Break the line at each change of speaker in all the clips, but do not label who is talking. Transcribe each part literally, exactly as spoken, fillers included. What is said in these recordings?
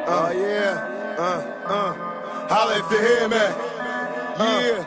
Uh, yeah, uh, uh, holla if you hear me. Yeah.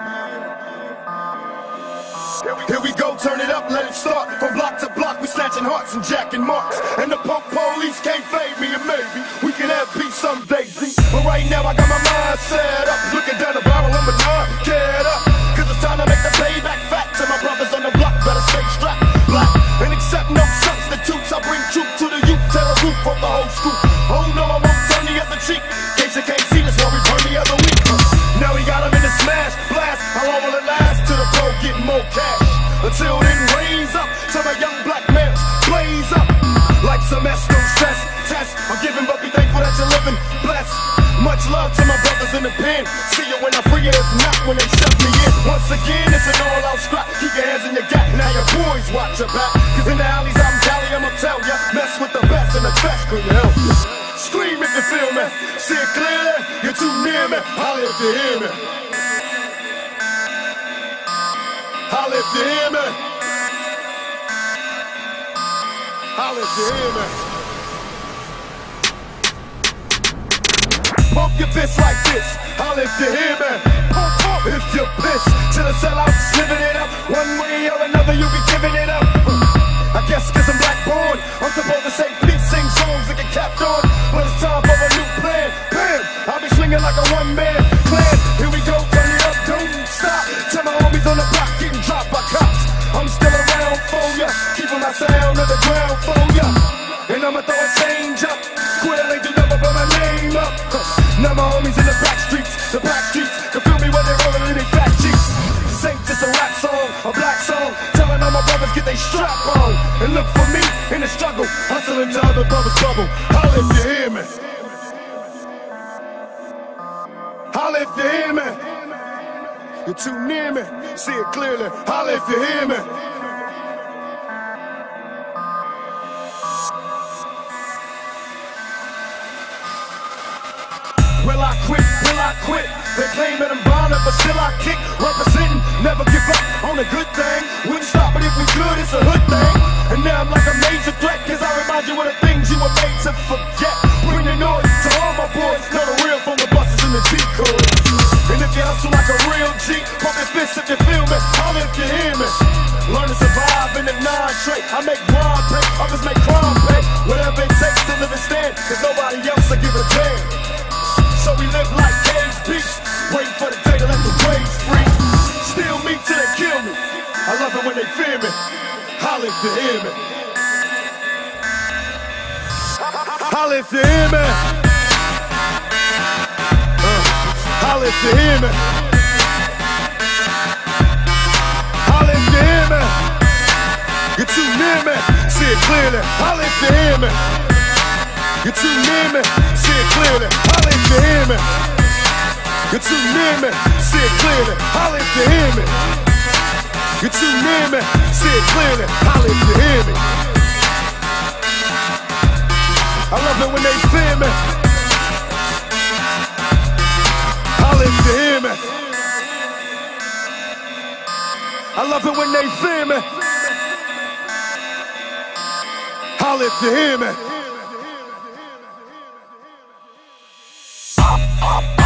Here we go, turn it up, let it start. From block to block, we snatching hearts and jacking marks. And the punk police can't fade me, and maybe we can have peace someday, Z. But right now I got my mind set up, looking down the barrel of my nine, get up. Cause it's time to make the payback fat. To my brothers on the block, better stay strapped. Black, and accept no substitutes. I bring truth to the youth, tear a roof off the whole school. Oh no, I won't turn the other cheek. In case you can't see this, while we burn the other week. Now we got him in the smash, blast. How long will it last? Till the pro get more cash. Until then, raise up, till my young black males blaze up. Like some S, no stress, test. I'm giving, but be thankful that you're living blessed. Much love to my brothers in the pen. See you when I free it, if not when they shut me in. Once again, it's an all-out scrap. Keep your hands in your gap, now your boys watch your back. Cause in the alleys I'm jolly, I'ma tell ya. Mess with the best and the best couldn't help you. Scream if you feel me, see it clearly. You're too near me, holla if you hear me. Holla if you hear me. Holla if you hear me. Pump your fist like this. Holla if you hear me. Pump, pump if you're pissed. To the sellouts, living it up. One way or another, you be giving it up. I guess cause I'm black born, I'm supposed to say peace, sing songs and get capped on. But it's time for a new plan. Bam! I'll be swinging like a one-man clan. Here we go, turn it up, don't stop. Tell my homies on the block getting dropped by cops. I'm still around for ya, keeping my sound on the ground for ya. And I'ma throw a change up. Quitter ain't the number, but my name up. Now my homies in the back streets, the back streets can feel me when they're rolling in their fat cheeks. This ain't just a rap song, a black song, telling all my brothers get they strap on. And look for me in the struggle, hustling to other brothers' trouble. Holla if you hear me. Holla if you hear me. You're too near me, see it clearly. Holla if you hear me. Will I quit? Will I quit? They claim that I'm bound but still I kick. Representing, never give up on a good thing. Wouldn't stop it if we could, it's a hood thing. And now I'm like a major threat, cause I remind you of the things you were made to forget. Bring the noise to all my boys, know the real from the buses and the decoys. And if you hustle like a real G, pump your fists if you feel me, holla if you hear me. Learn to survive in the non-trade. I make grind pay, others make crime pay. Whatever it takes to live and stand, cause nobody else will give a damn. So we live like cage beasts, waiting for the day to let the waves free. Steal me till they kill me. I love it when they fear me. Holla if you hear me. Holla if you hear me. Uh, holla if you hear me. Holla if you hear me. You're too near me, see it clearly. Holla if you hear me. You're too near me, see it clearly. Holla if you hear me. You're too near me, see it clearly. Holla if you hear me. You're too near me, see it clearly. Holla if you hear me. I love it when they fear me. Holla if you hear me. I love it when they fear me. Holla if you hear me.